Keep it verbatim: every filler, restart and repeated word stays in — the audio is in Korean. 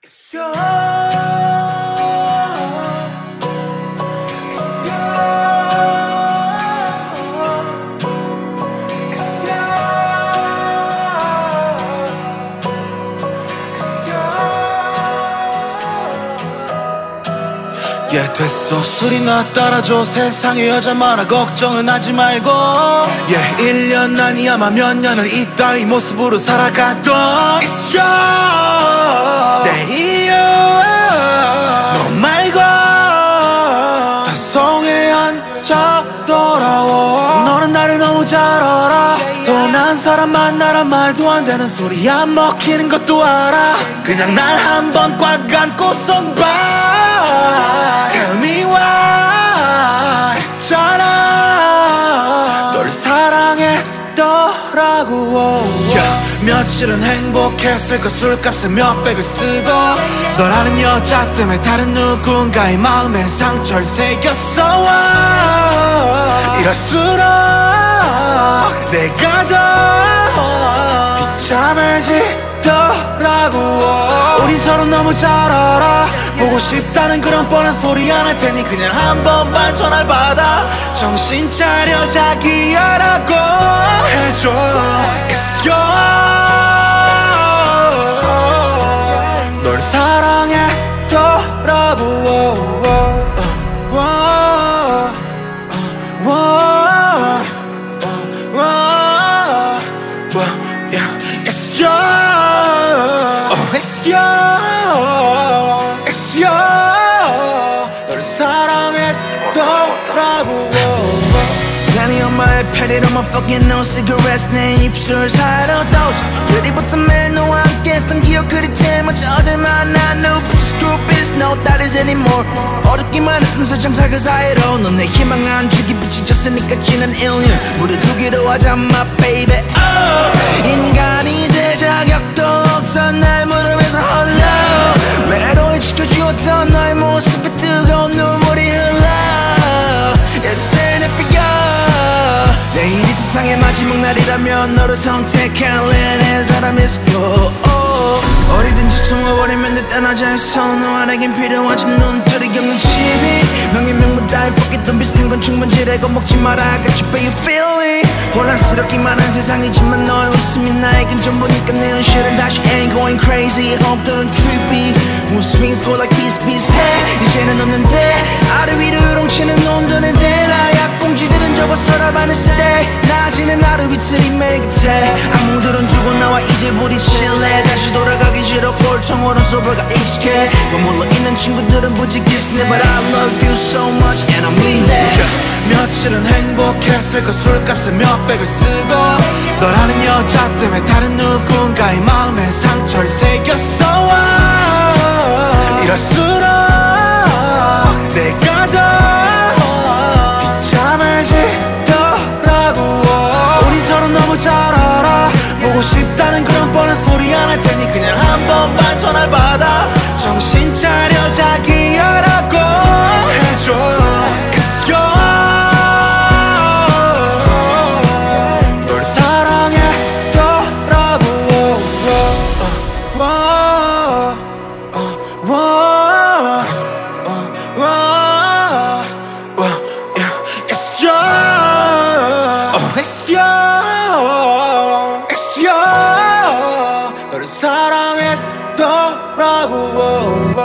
yeah, 됐어 소리나 따라줘 세상에 여자 많아 걱정은 하지 말고 yeah, 일 년 아니야 마 몇 년을 이따위 모습으로 살아가도 It's your 내 이유 너 말고 단성에 앉아 돌아와 너는 나를 너무 잘 알아 또 난 사람 만나란 말도 안 되는 소리 안 먹히는 것도 알아 그냥 날 한 번 꽉 안고선 봐 Tell me why 있잖아 널 사랑했더라고 yeah, 며칠은 행복했을까 술값에 몇백을 쓰고 너라는 여자 때문에 다른 누군가의 마음에 상처를 새겼어 이럴수록 내가 더 비참해지더라고 우리 서로 너무 잘 알아 보고 싶다는 그런 뻔한 소리 안 할 테니 그냥 한 번만 전화를 받아 정신 차려 자기야라고 해줘 It's your 널 사랑했더라고 It's your It's your It's your 너를 사랑했더라고 잔이 엄마의 패리로 my fucking no cigarettes 내 입술 사이로 도서 그리부터 매일 너와 함께 했던 기억들이 제멋지 어딜 만나 No bitches group is no that is anymore 어렵기만 했던 세상살 그 사이로 넌 내 희망 안 주기 비치졌으니까 지난 일 년 무릎 두기로 하자 my baby oh. 인간이 될 자격도 없어 날 무릎에서 홀러 외로이 지켜주었던 너의 모습에 뜨거운 눈물이 흘러 It's in it for you 내일이 세상의 마지막 날이라면 너를 선택할래 내 사람 is you 어디든지 숨어버리면 돼 떠나자 해서 너와 내겐 필요하지 눈들이 없는 집이 명예 명분 따위 포기돈 비슷한 건 충분지래고 먹지 마라 I got you baby feel me 혼란스럽기만 한 세상이지만 너의 웃음이 나에겐 전부니까 내 현실은 다시 ain't going crazy 엉뚱한 trippy Mood swings go like peace peace 해 이제는 없는데 아래 위로 요롱치는 놈들은 대나 약봉지들은 접어서라 바랬을 때 나지는 하루 이틀이 매일 곁에 아무들은 두고 나와 이제 부딪힐래 다시 돌아가기 싫어 꼴통으로 소벌가 익숙해 머물러 있는 친구들은 부지기스네 But I love you so much and I mean that yeah, 며칠은 행복했을까 술값에 몇백을 쓰고 너라는 여자 때문에 다른 누군가의 마음에 상처를 새겼어 이럴수록 내가 더 비참해지더라고 우리 서로 너무 잘 알아 보고 싶다는 그런 뻔한 소리 안 할 테니 그냥 한 번만 전화를 받아 정신 차려 자기야라고 해줘 It's your 널 사랑했더라고 It's your It's your It's your 너를 사랑했더라고